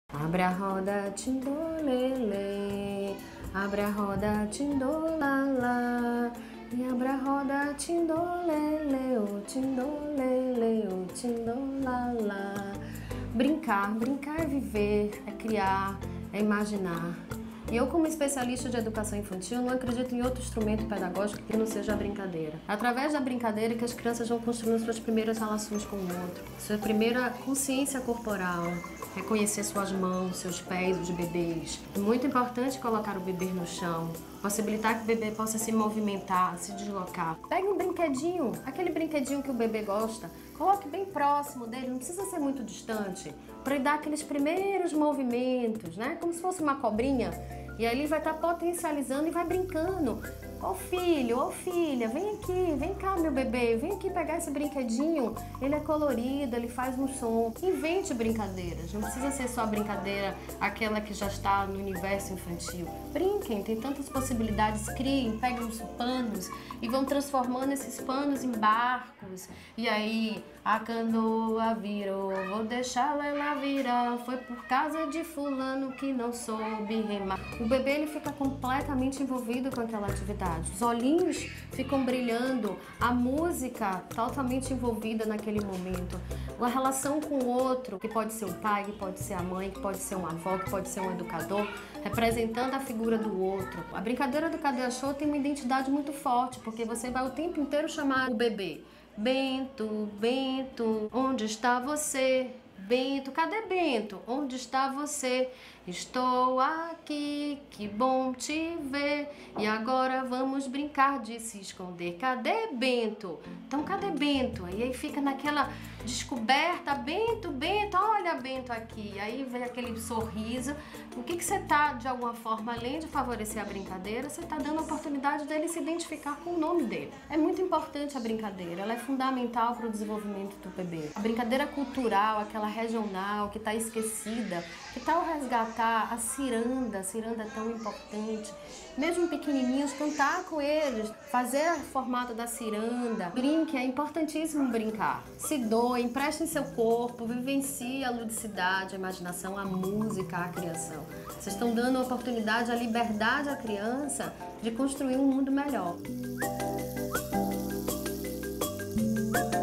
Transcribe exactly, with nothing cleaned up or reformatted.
Abre a roda, tindolele, abre a roda, tindolala, e abre a roda, tindolele, o tindolele, o tindolala. Brincar, brincar é viver, é criar, é imaginar. E eu, como especialista de educação infantil, não acredito em outro instrumento pedagógico que não seja a brincadeira. Através da brincadeira que as crianças vão construindo suas primeiras relações com o outro, sua primeira consciência corporal, reconhecer suas mãos, seus pés, os bebês. É muito importante colocar o bebê no chão, possibilitar que o bebê possa se movimentar, se deslocar. Pegue um brinquedinho, aquele brinquedinho que o bebê gosta, coloque bem próximo dele, não precisa ser muito distante, para ele dar aqueles primeiros movimentos, né? Como se fosse uma cobrinha. E aí ele vai estar potencializando e vai brincando. Ó filho, ó filha, vem aqui, vem cá meu bebê, vem aqui pegar esse brinquedinho. Ele é colorido, ele faz um som. Invente brincadeiras, não precisa ser só brincadeira aquela que já está no universo infantil. Brinquem, tem tantas possibilidades, criem, peguem os panos e vão transformando esses panos em barcos. E aí a canoa virou, vou deixar ela virar, foi por causa de fulano que não soube remar. O bebê ele fica completamente envolvido com aquela atividade. Os olhinhos ficam brilhando, a música totalmente envolvida naquele momento. A relação com o outro, que pode ser o pai, que pode ser a mãe, que pode ser uma avó, que pode ser um educador, representando a figura do outro. A brincadeira do Cadeia Show tem uma identidade muito forte, porque você vai o tempo inteiro chamar o bebê. Bento, Bento, onde está você? Bento, cadê Bento? Onde está você? Estou aqui, que bom te ver. E agora vamos brincar de se esconder. Cadê Bento? Então cadê Bento? E aí fica naquela descoberta, Bento, Bento, olha Bento aqui. Aí vem aquele sorriso. O que que você tá, de alguma forma, além de favorecer a brincadeira, você tá dando a oportunidade dele se identificar com o nome dele. É muito importante a brincadeira, ela é fundamental para o desenvolvimento do bebê. A brincadeira cultural, aquela regional, que está esquecida, que tal resgatar a ciranda, a ciranda é tão importante, mesmo pequenininhos, cantar com eles, fazer o formato da ciranda, brinque, é importantíssimo brincar. Se doe, empreste seu corpo, vivencie a ludicidade, a imaginação, a música, a criação. Vocês estão dando a oportunidade, a liberdade à criança de construir um mundo melhor.